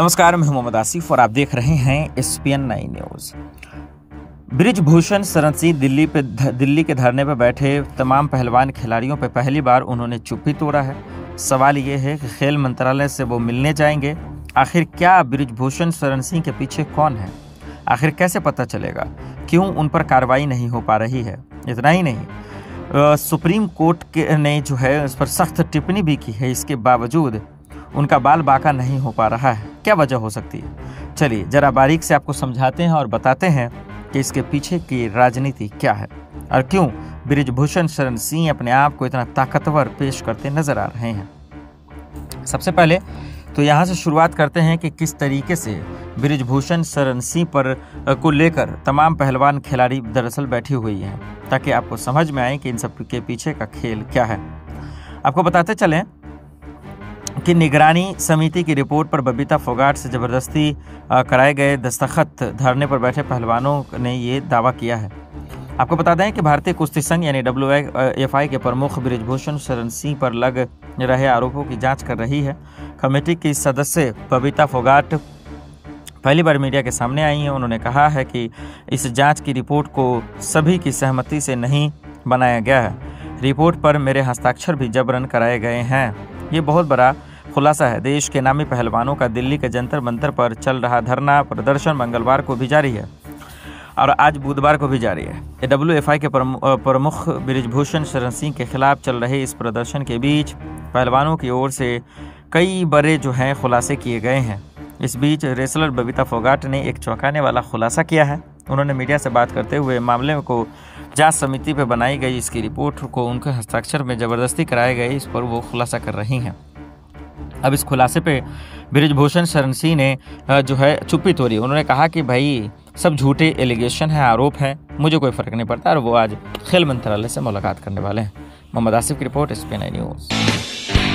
नमस्कार, मैं मोहम्मद आसिफ और आप देख रहे हैं SPN9 न्यूज़। बृजभूषण शरण सिंह दिल्ली के धरने पर बैठे तमाम पहलवान खिलाड़ियों पर पहली बार उन्होंने चुप्पी तोड़ा है। सवाल ये है कि खेल मंत्रालय से वो मिलने जाएंगे। आखिर क्या बृजभूषण शरण सिंह के पीछे कौन है? आखिर कैसे पता चलेगा? क्यों उन पर कार्रवाई नहीं हो पा रही है? इतना ही नहीं, सुप्रीम कोर्ट ने जो है उस पर सख्त टिप्पणी भी की है। इसके बावजूद उनका बाल बाका नहीं हो पा रहा है। क्या वजह हो सकती है? चलिए जरा बारीक से आपको समझाते हैं और बताते हैं कि इसके पीछे की राजनीति क्या है और क्यों बृजभूषण शरण सिंह अपने आप को इतना ताकतवर पेश करते नजर आ रहे हैं। सबसे पहले तो यहाँ से शुरुआत करते हैं कि किस तरीके से बृजभूषण शरण सिंह पर को लेकर तमाम पहलवान खिलाड़ी दरअसल बैठी हुई हैं, ताकि आपको समझ में आए कि इन सब के पीछे का खेल क्या है। आपको बताते चलें कि निगरानी समिति की रिपोर्ट पर बबीता फोगाट से जबरदस्ती कराए गए दस्तखत धरने पर बैठे पहलवानों ने ये दावा किया है। आपको बता दें कि भारतीय कुश्ती संघ यानी WFI के प्रमुख बृजभूषण शरण सिंह पर लग रहे आरोपों की जांच कर रही है। कमेटी की सदस्य बबीता फोगाट पहली बार मीडिया के सामने आई हैं। उन्होंने कहा है कि इस जांच की रिपोर्ट को सभी की सहमति से नहीं बनाया गया है। रिपोर्ट पर मेरे हस्ताक्षर भी जबरन कराए गए हैं। ये बहुत बड़ा खुलासा है। देश के नामी पहलवानों का दिल्ली के जंतर मंतर पर चल रहा धरना प्रदर्शन मंगलवार को भी जारी है और आज बुधवार को भी जारी है। WFI के प्रमुख बृजभूषण शरण सिंह के खिलाफ चल रहे इस प्रदर्शन के बीच पहलवानों की ओर से कई बड़े जो हैं खुलासे किए गए हैं। इस बीच रेसलर बबीता फोगाट ने एक चौंकाने वाला खुलासा किया है। उन्होंने मीडिया से बात करते हुए मामले को जांच समिति पर बनाई गई इसकी रिपोर्ट को उनके हस्ताक्षर में जबरदस्ती कराए गए, इस पर वो खुलासा कर रही हैं। अब इस खुलासे पे बृजभूषण शरण सिंह ने जो है चुप्पी तोड़ी। उन्होंने कहा कि भाई सब झूठे एलिगेशन है, आरोप है, मुझे कोई फर्क नहीं पड़ता और वो आज खेल मंत्रालय से मुलाकात करने वाले हैं। मोहम्मद आसिफ की रिपोर्ट, SPN9 न्यूज़।